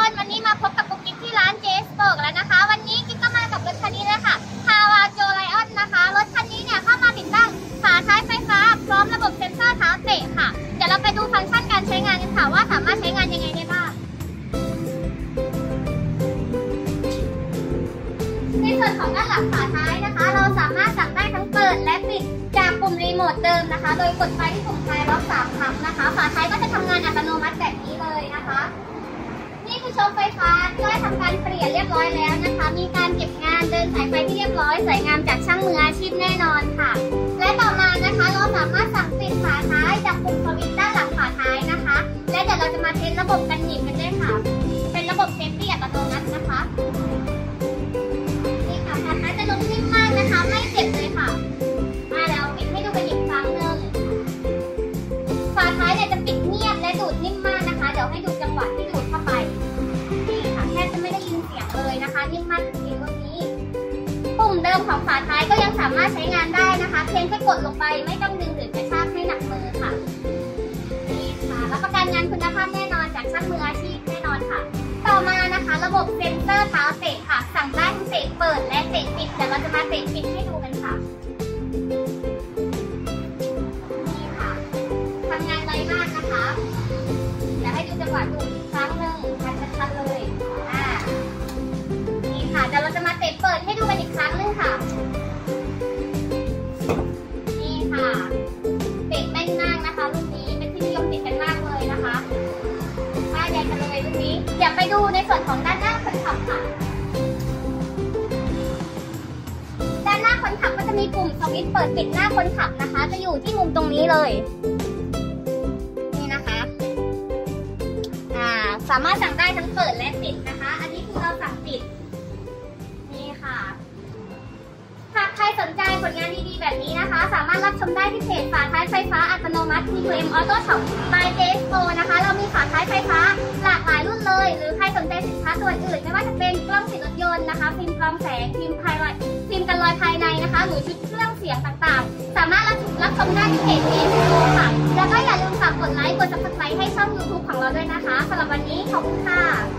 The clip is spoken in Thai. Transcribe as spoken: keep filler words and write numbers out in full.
คนวันนี้มาพบกับกุ๊กกิ๊กที่ร้านเจสเบิร์กแล้วนะคะวันนี้กิ๊กก็มากับรถคันนี้เลยค่ะคาวาโจไลออนนะคะรถคันนี้เนี่ยเข้ามาติดตั้งฝาท้ายไฟฟ้าพร้อมระบบเซ็นเซอร์เท้าเตะค่ะเดี๋ยวเราไปดูฟังก์ชันการใช้งานกันค่ะว่าสามารถใช้งานยังไงได้บ้างในส่วนของด้านหลังฝาท้ายนะคะเราสามารถสั่งได้ทั้งเปิดและปิดจากปุ่มรีโมทเดิมนะคะโดยกดไปที่ปุ่มคลายล็อกสามครั้งนะคะฝาท้ายก็จะทำงานอัตโนมัติแบบนี้เลยนะคะนี่คือโชว์ไฟฟ้าที่ได้ทำการเปลี่ยนเรียบร้อยแล้วนะคะมีการเก็บงานเดินสายไฟที่เรียบร้อยสวยงามจากช่างมืออาชีพแน่นอนค่ะและต่อมานะคะเราสามารถสั่งปิดฝาท้ายจากปุ่มสวิตช์ด้านหลังฝาท้ายนะคะและเดี๋ยวเราจะมาเทสระบบกันหนีบกันด้วยค่ะเป็นระบบเซฟตี้อัตโนมัตินะคะนี่ค่ะฝาท้ายจะลงนิ่มมากนะคะไม่เจ็บเลยค่ะมาแล้วปิดให้ดูกันอีกครั้งหนึ่งฝาท้ายเนี่ยจะปิดเงียบและดูดนิ่มมากนะคะเดี๋ยวให้ดูจังหวะที่ดูดเข้าไปนี่ค่ะแทบจะไม่ได้ยินเสียงเลยนะคะนิ่มมากจริงๆวันนี้ปุ่มเดิมของฝาท้ายก็ยังสามารถใช้งานได้นะคะเพียงแค่กดลงไปไม่ต้องดึงหรือกระชากให้หนักมือค่ะนี่ค่ะรับประกันงานคุณภาพแน่นอนจากช่างมืออาชีพแน่นอนค่ะต่อมานะคะระบบเซ็นเซอร์เท้าเตะค่ะสั่งได้ทั้งเตะเปิดและเตะปิดเดี๋ยวเราจะมาเตะปิดให้ดูกันค่ะนี่ค่ะทำงานไวมากนะคะเดี๋ยวให้ดูจังหวะดูอีกครั้งหนึ่งชัดๆเลยอ่านี่ค่ะเดี๋ยวเราจะมาเตะเปิดให้ดูกันอีกครั้งหนึ่งค่ะนี่ค่ะเตะแม่นมากนะคะรุ่นนี้เป็นที่นิยมติดกันมากเลยนะคะป้ายแดงกันเลยรุ่นนี้เดี๋ยวไปดูในส่วนของด้านหน้าคนขับค่ะด้านหน้าคนขับก็จะมีปุ่มสวิตช์เปิดปิดหน้าคนขับนะคะจะอยู่ที่มุมตรงนี้เลยนี่นะคะอ่าสามารถสั่งได้ทั้งเปิดและปิดนะคะอันนี้คือเราสั่งปิดนี่ค่ะหากใครสนใจผลงานดีๆแบบนี้นะคะสามารถรับชมได้ที่เพจฝาท้ายไฟฟ้าอัตโนมัติ ที ทู เอ็ม Auto Shop by เจ เอส โอ นะคะเรามีฝาท้ายไฟฟ้าหลากหลายรุ่นเลยหรือใครสนใจสินค้าตัวอื่นไม่ว่าจะเป็นกล้องติดรถยนต์นะคะฟิล์มกรองแสงฟิล์มภายในฟิล์มกันรอยภายในนะคะหรือชุดเครื่องเสียงต่างๆสามารถรับรับชมได้ที่เพจ เจ เอส โอ ค่ะแล้วก็อย่าลืมฝากกดไลค์กด ซับสไครบ์ ให้ช่อง ยูทูบ ของเราด้วยนะคะสำหรับวันนี้ขอบคุณค่ะ